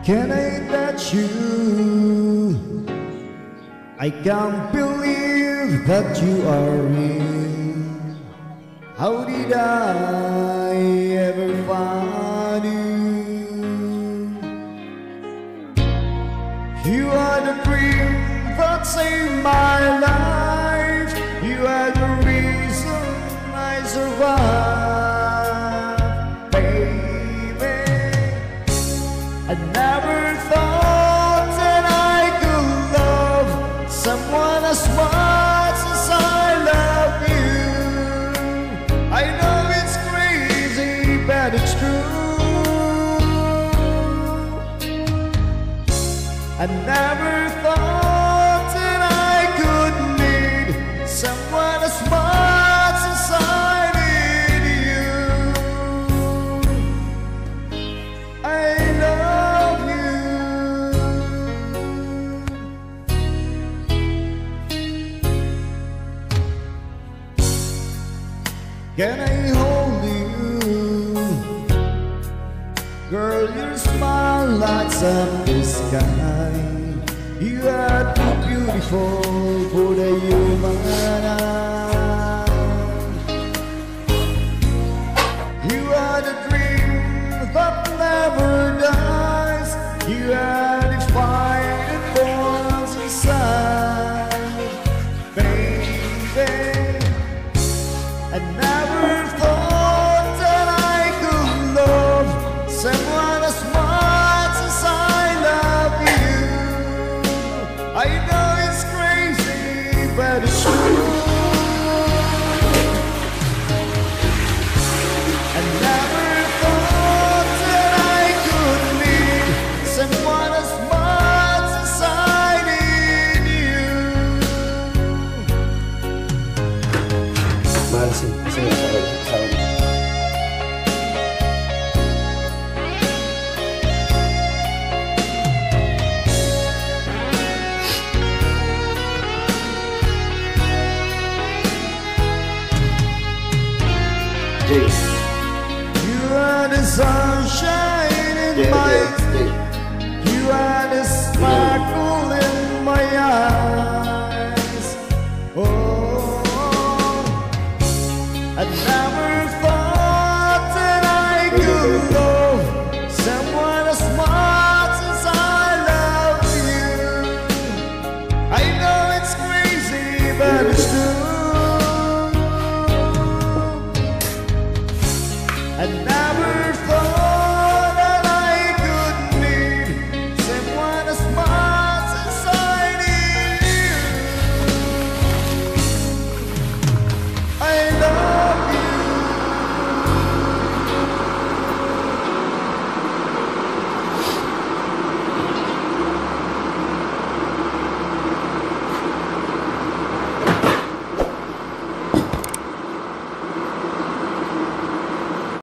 Can I touch you? I can't believe that you are real. How did I ever find you? You are the dream that saved my life. You are the reason I survived, baby. I never thought that I could love someone as much as I love you. I know it's crazy, but it's true. I never thought that I could need someone as much as I need you. I love you. Can I hold you? Girl, your smile lights up the sky. You are too beautiful for the human eye. You are the dream that never dies. You are the fire that burns inside, baby. I never thought that I could love someone as much as I love you. I know it's crazy, but it's true. I never thought that I could need someone as much as I need you. Mahal sih salam. You are the sunshine in my. You are the sparkle